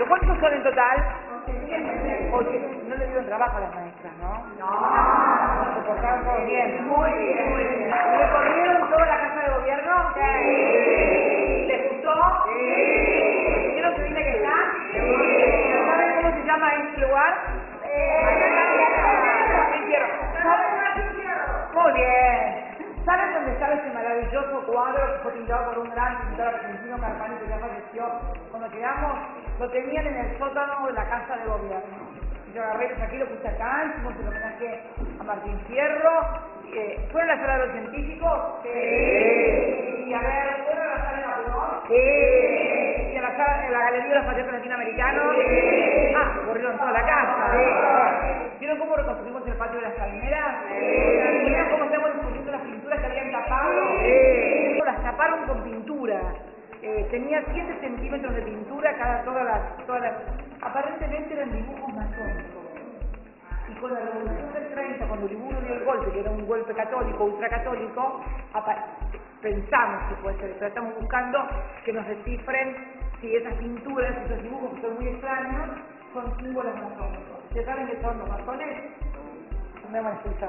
¿Pero cuántos son en total? 80. No le dieron trabajo a las maestras, ¿no? No. Se portaron todos bien. Muy bien. ¿Recorrieron toda la casa de gobierno? Sí. ¿Les gustó? Sí. ¿Vieron que linda que está? Sí. ¿Saben cómo se llama este lugar? Martín Fierro. Muy bien. ¿Saben dónde está ese maravilloso cuadro que fue pintado por un gran pintor argentino, Carpani, que ya falleció? Cuando llegamos, lo tenían en el sótano de la casa de gobierno. Yo agarré, lo saqué, lo puse acá, hicimos el homenaje a Martín Fierro. ¿Fueron a la sala de los científicos? Sí. Y a ver, ¿fueron a la sala de la Pudor? Sí. ¿Y a la sala, en la galería de los patriotas latinoamericanos? Sí. Ah, corrieron toda la casa. Sí. ¿Vieron cómo reconstruimos el patio de las Salineras? Sí. ¿Vieron cómo estamos disponiendo las pinturas que habían tapado? Sí. Las taparon con pintura. Tenía 7 centímetros de pintura todas las... Aparentemente eran dibujos masónicos. Y con la Revolución del 30, cuando Uriburu dio el golpe, que era un golpe católico, ultracatólico, pensamos que puede ser, pero estamos buscando que nos descifren si esas pinturas, esos dibujos que son muy extraños, son símbolos masónicos. ¿Ya saben qué son los masones? Me van a expulsar.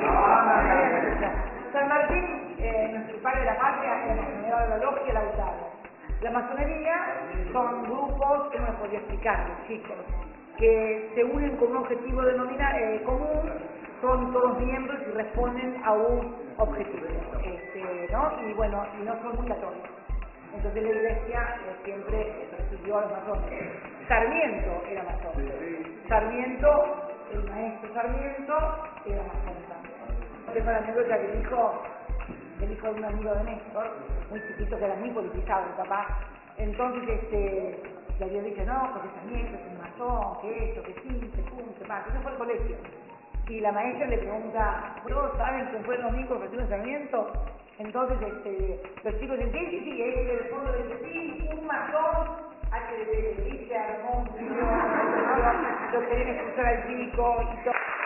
San Martín, nuestro padre de la patria, es la masonería de la logia Lautaro. La masonería son grupos, ¿cómo les podría explicar, chicos? Que se unen con un objetivo común, son todos miembros y responden a un objetivo, ¿no? Y bueno, y no son muy católicos. Entonces la iglesia siempre persiguió a los masones. Sarmiento era masón. Sarmiento, el maestro Sarmiento, era masón también. Tengo la anécdota que dijo el hijo de un amigo de Néstor, muy chiquito, que era muy politizado el papá. Entonces le había dicho, no, porque Sarmiento es un masón, que esto, que sí, que pum, que más. Eso fue el colegio. Y la maestra le pregunta, ¿todos saben quién fue el domingo que de Sarmiento? Entonces los chicos dicen, sí, y él del fondo le dice, sí, un masón, HDP, se armó un trío, lo querían expulsar al chico y todo.